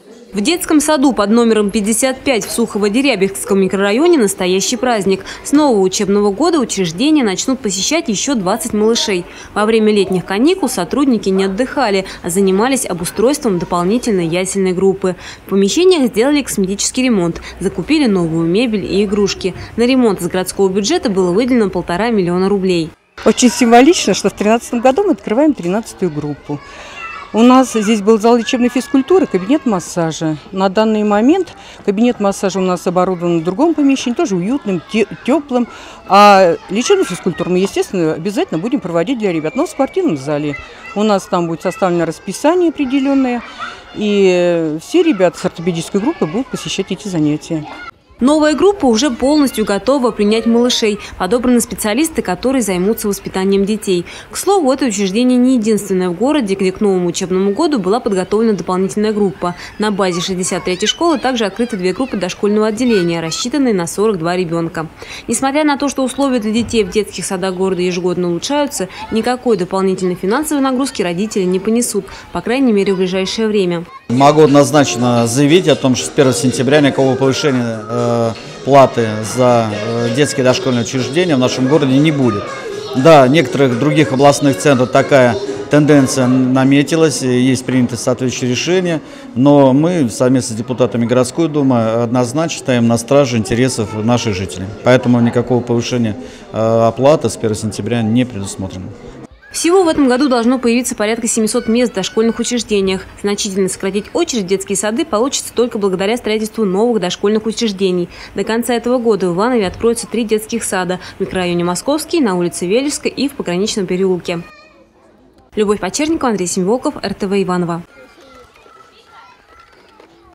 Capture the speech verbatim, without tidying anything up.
В детском саду под номером пятьдесят пять в Сухово-Дерябинском микрорайоне настоящий праздник. С нового учебного года учреждения начнут посещать еще двадцать малышей. Во время летних каникул сотрудники не отдыхали, а занимались обустройством дополнительной ясельной группы. В помещениях сделали косметический ремонт, закупили новую мебель и игрушки. На ремонт из городского бюджета было выделено полтора миллиона рублей. Очень символично, что в две тысячи тринадцатом году мы открываем тринадцатую группу. У нас здесь был зал лечебной физкультуры, кабинет массажа. На данный момент кабинет массажа у нас оборудован в другом помещении, тоже уютным, теплым. А лечебную физкультуру мы, естественно, обязательно будем проводить для ребят. Но в спортивном зале у нас там будет составлено расписание определенное. И все ребята с ортопедической группы будут посещать эти занятия. Новая группа уже полностью готова принять малышей. Подобраны специалисты, которые займутся воспитанием детей. К слову, это учреждение не единственное в городе, где к новому учебному году была подготовлена дополнительная группа. На базе шестьдесят третьей школы также открыты две группы дошкольного отделения, рассчитанные на сорок два ребенка. Несмотря на то, что условия для детей в детских садах города ежегодно улучшаются, никакой дополнительной финансовой нагрузки родители не понесут, по крайней мере, в ближайшее время. Могу однозначно заявить о том, что с первого сентября никакого повышения э, платы за э, детские дошкольные учреждения в нашем городе не будет. Да, в некоторых других областных центрах такая тенденция наметилась, есть приняты соответствующие решения, но мы совместно с депутатами городской думы однозначно стоим на страже интересов наших жителей. Поэтому никакого повышения э, оплаты с первого сентября не предусмотрено. Всего в этом году должно появиться порядка семисот мест в дошкольных учреждениях. Значительно сократить очередь в детские сады получится только благодаря строительству новых дошкольных учреждений. До конца этого года в Иванове откроются три детских сада в микрорайоне Московский, на улице Вележской и в Пограничном переулке. Любовь Почерникова, Андрей Семиволков, эр тэ вэ Иваново.